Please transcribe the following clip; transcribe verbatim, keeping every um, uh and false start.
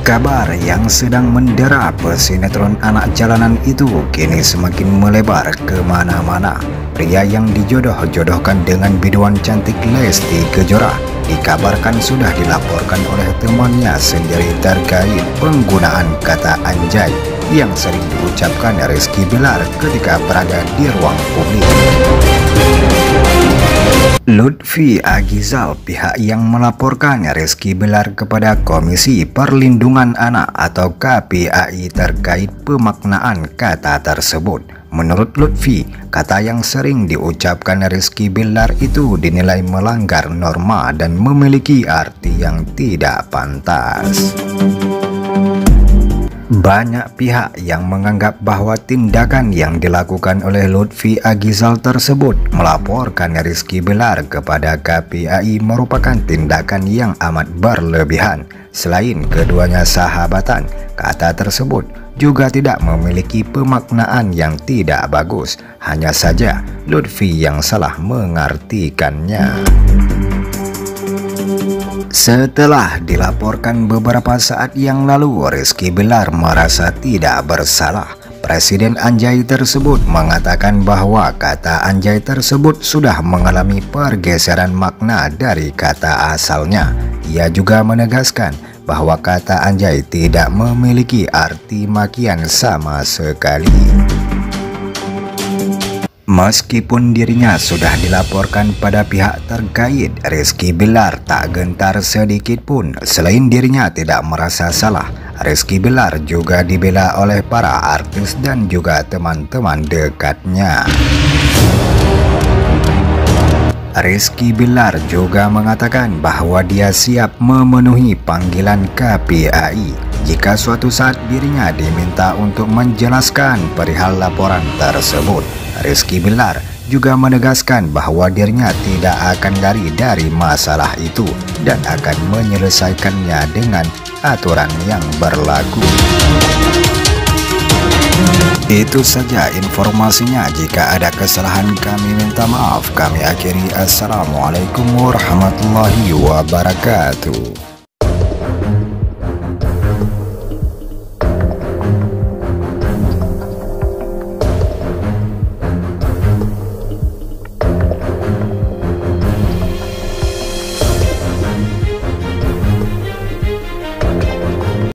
Kabar yang sedang mendera pesinetron anak jalanan itu kini semakin melebar kemana-mana. Pria yang dijodoh-jodohkan dengan biduan cantik Lesti Kejora dikabarkan sudah dilaporkan oleh temannya sendiri terkait penggunaan kata anjay yang sering diucapkan Rizky Bilar ketika berada di ruang publik. Lutfi Agizal, pihak yang melaporkan Rizky Bilar kepada Komisi Perlindungan Anak atau K P A I terkait pemaknaan kata tersebut. Menurut Lutfi, kata yang sering diucapkan Rizky Bilar itu dinilai melanggar norma dan memiliki arti yang tidak pantas. Banyak pihak yang menganggap bahwa tindakan yang dilakukan oleh Lutfi Agizal tersebut melaporkan Rizky Bilar kepada K P A I merupakan tindakan yang amat berlebihan. Selain keduanya sahabatan, kata tersebut juga tidak memiliki pemaknaan yang tidak bagus. Hanya saja Lutfi yang salah mengartikannya. Setelah dilaporkan beberapa saat yang lalu, Rizky Bilar merasa tidak bersalah. Presiden anjay tersebut mengatakan bahwa kata anjay tersebut sudah mengalami pergeseran makna dari kata asalnya. Ia juga menegaskan bahwa kata anjay tidak memiliki arti makian sama sekali. Meskipun dirinya sudah dilaporkan pada pihak terkait, Rizky Bilar tak gentar sedikit pun. Selain dirinya tidak merasa salah, Rizky Bilar juga dibela oleh para artis dan juga teman-teman dekatnya. Rizky Bilar juga mengatakan bahwa dia siap memenuhi panggilan K P A I jika suatu saat dirinya diminta untuk menjelaskan perihal laporan tersebut. Rizky Bilar juga menegaskan bahwa dirinya tidak akan lari dari masalah itu dan akan menyelesaikannya dengan aturan yang berlaku. Itu saja informasinya. Jika ada kesalahan kami minta maaf. Kami akhiri. Assalamualaikum warahmatullahi wabarakatuh.